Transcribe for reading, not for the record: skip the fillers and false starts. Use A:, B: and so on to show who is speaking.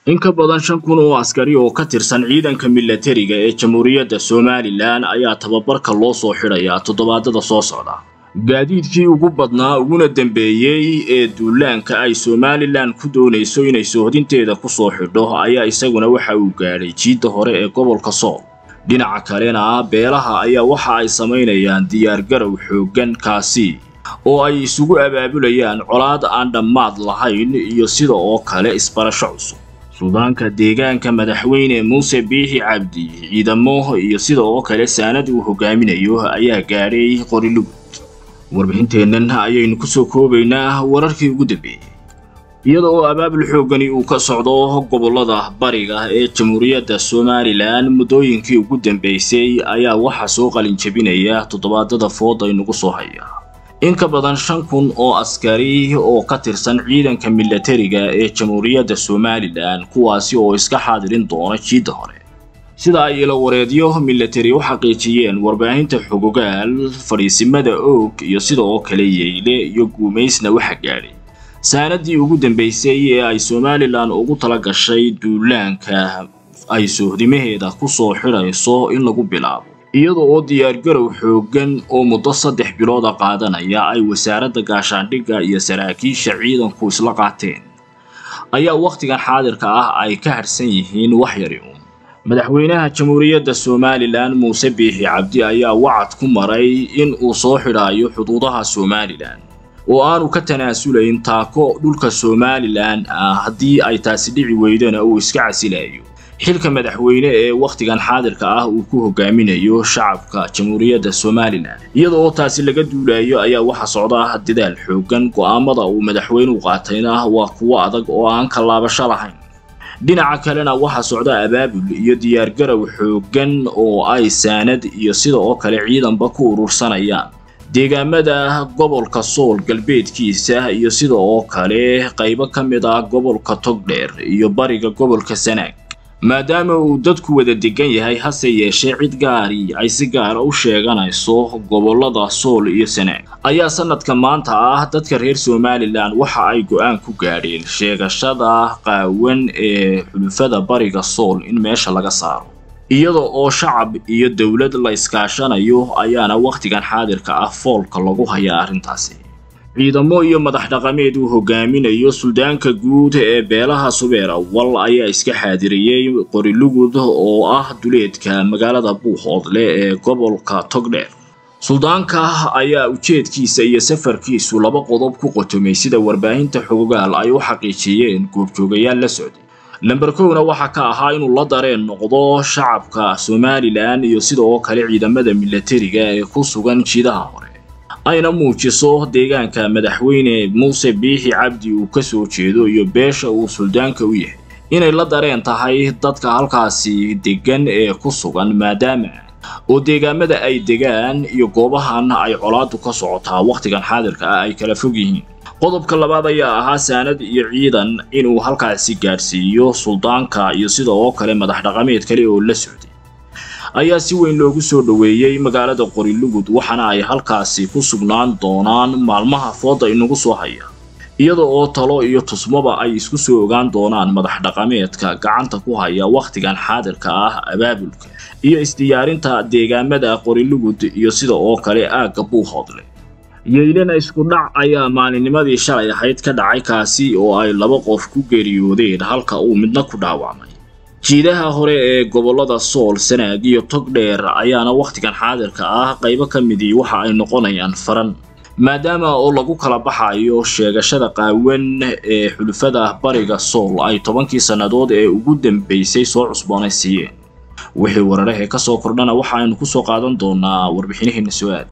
A: In ka badan 5,000 oo askari oo ka tirsan ciidanka militariga ee Jamhuuriyadda Somaliland ayaa tababarka loo soo xidhaya toddobaadada soo socda. Gaadiidkii ugu badnaa uguna dambeeyay ee duulaanka ay Somaliland ku doonayso inay soohdinteeda ku soo xidho ayaa isaguna waxa uu gaadhay jiidda hore ee gobolka Sool. Dhinaca kalena beelaha ayaa waxa ay sameynayaan diyaar garow xooggan kaasi oo ay isugu abaabulayaan colaad aan dhammaad lahayn iyo sida oo kale isbarasho cusub. Suudaanka deegaanka madaxweyne Muuse Biixi Cabdi ciidamo iyo sida oo kale saanad uu hogaaminayo ayaa gaadhay Qorilugud. Warbixinteennan ayaynu ku soo koobaynaa wararkii ugu dambeeyay. iyada oo abaabul xooggan uu ka socdo gobolada bariga ee Jamhuuriyadda Somaliland muddooyinkii ugu dambeysay ayaa waxa soo qalin jabinaya toddobaadada fooda inagu soo haya. In ka badan 5,000 oo askari oo ka tirsan ciidanka militariga ee Jamhuuriyadda Somaliland kuwaasi oo iska xaadirin doona jiidda hore. sida ay ila wareedyo military u xaqiijiyeen warbaahinta xogogaal fariisimada og iyo sida oo kale yeele iyo guumeysna waxa gaadhay saanadii ugu dambeysay ee ay Somaliland ugu tala gashay duulaanka ay soohdimaheeda ku soo xirayso in lagu bilaabo iyadoo oo diyaar garow xooggan oo muddo 3 bilood qaadanaya ay wasaaradda gaashaandhigga iyo saraakiisha ciidanku isla qaateen ayaa waqtigan xaadirka ah ay ka harsan yihiin wax yar madaxweynaha Jamhuuriyadda Somaliland Muuse Biixi Cabdi ayaa wacad ku maray in uu soo xidhaayo xuduudaha Somaliland oo aanu ka tanaasulayn taako dhulka Somaliland haddii ay taasi dhici weydana uu iska casilayo xilka madaxweyne ee waqtigan xaadirka ah uu ku hogaaminayo shacabka Jamhuuriyadda Somaliland iyadoo taasi laga duulayo ayaa waxa socda dadaal xooggan go'aamada uu madaxweynuhu qaatayna waa kuwo adag oo aan ka laabasho lahayn. dhinaca kalena waxa socda abaabul iyo diyaar garow xooggan oo ay saanad iyo sida oo kale ciidanba ku urursanayaan deegaamada gobolka Sool galbeedkiisa iyo sida oo kale qaybo kamid ah gobolka Togdheer iyo bariga gobolka Sanaag maadaama uu dadku wada degan yahay hase yeeshee cid gaari ay si gaar ah u sheeganayso gobolada Sool iyo Sanaag ayaa sanadka maanta ah dadka reer Somaliland waxa ay go'aan ku gaadheen sheegashada qaawan ee xulufada bariga Sool in meesha laga saaro iyadoo oo shacab iyo dawlad la iskaashanayo ayaana waqtigan xaadirka ah foolka lagu hayaa arrintaasi. ciidamo iyo madax dhaqameed uu hogaaminayo suldaanka guud ee beelaha Subeera wal ayaa iska xaadiriyay Qorilugud oo ah duleedka magaalada Buuhoodle ee gobolka Togdheer. suldaanka ayaa ujeedkiisa iyo safarkiisu laba qodob ku qotomay sida warbaahinta xogogaal ay u xaqiijiyeen goobjoogayaal la socday. Number 1 waxa ka ahaa inuu la dareen noqdo shacabka Somaliland iyo sida oo kale ciidamada militariga ee ku sugan jiidaha hore ayna muujiso deegaanka madaxweyne Muuse Biixi Cabdi uu ka soo jeedo iyo beesha uu suldaanka u yahay inay la dareen tahay dadka halkaasi degan ee ku sugan maadaama oo deegaamada ay degaan iyo goobahan ay colaadu ka socotaa waqtigan xaadirka ah ay kala fog yihiin. qodobka labaad ayaa ahaa saanad iyo ciidan inuu halkaasi gaarsiiyo suldaanka iyo sida oo kale madax dhaqameed kale oo la socday ayaa si weyn loogu soo dhaweeyay magaalada Qorilugud waxana ay halkaasi ku sugnaan doonaan maalmaha fooda inagu soo haya iyadoo oo talo iyo tusmaba ay isku soo ogaan doonaan madax dhaqameedka gacanta ku haya waqtigan xaadirka ah abaabulka iyo isdiyaarinta deegaamada Qorilugud iyo sida oo kale aaga Buuhoodle. yeelena isku dhac ayaa maalinimadii shalay ahayd ka dhacay kaasi oo ay 2 qof ku geeriyoodeen halka uu midna ku dhaawacmay. jiidaha hore ee gobolada Sool Sanaag iyo Togdheer ayaana waqtigan xaadirka ah qaybo kamidii waxa ay noqonayaan faran maadaama oo lagu kala baxayo sheegashada qaawan ee xulufada bariga Sool ay 10 sanadood ee ugu dambeysay soo cusboonaysiiyeen. wixii wararka ka soo kordhana waxaanu ku soo qaadan doonaa warbixinaheena su'aal